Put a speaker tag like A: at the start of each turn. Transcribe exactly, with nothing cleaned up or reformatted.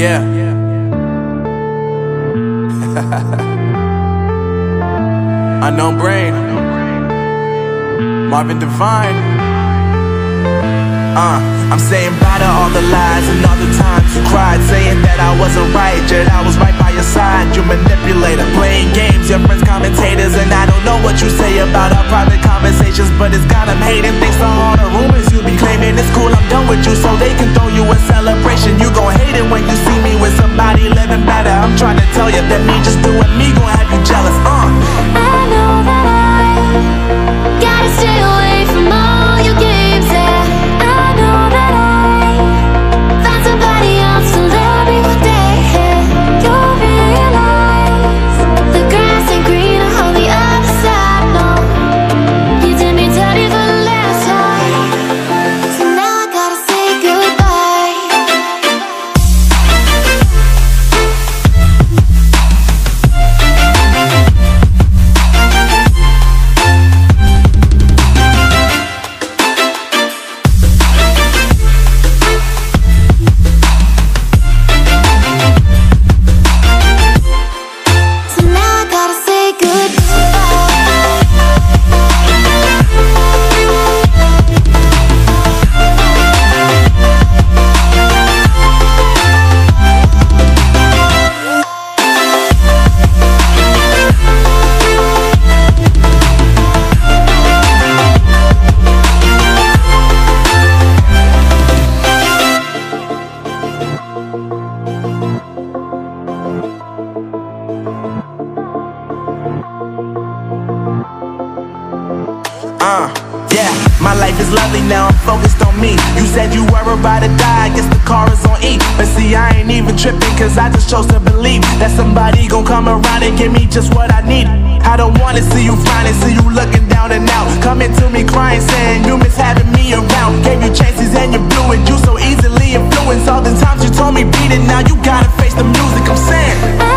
A: Yeah. Unknown Brain, Marvin Divine. Uh, I'm saying bye to all the lies and all the times you cried, saying that I wasn't right, yet I was right by your side. You manipulator, playing games, your friends commentators, and I don't know what you say about our private conversations, but it's got them hating. Thanks to all the rumors you be claiming. It's cool, I'm done with you, so they can throw you a celebration. You gon' hate it when you see me with somebody living better. I'm trying to tell you that me just doing me gon' have you jealous. Uh.
B: I know that I gotta stay away from all your games, yeah. I know that I found somebody else to love me one day, yeah. You'll realize the grass ain't greener on the other side, no. You did me dirty for the last time, so now I gotta say goodbye. So now I gotta say
A: Uh, yeah, my life is lovely now, I'm focused on me. You said you were about to die, I guess the car is on E. But see, I ain't even tripping, cause I just chose to believe that somebody gon' come around and give me just what I need. I don't wanna see you finding, see you looking down and out, coming to me crying, saying you miss having me around. Gave you chances and you blew it, you so easily influenced. All the times you told me beat it, now you gotta face the music. I'm saying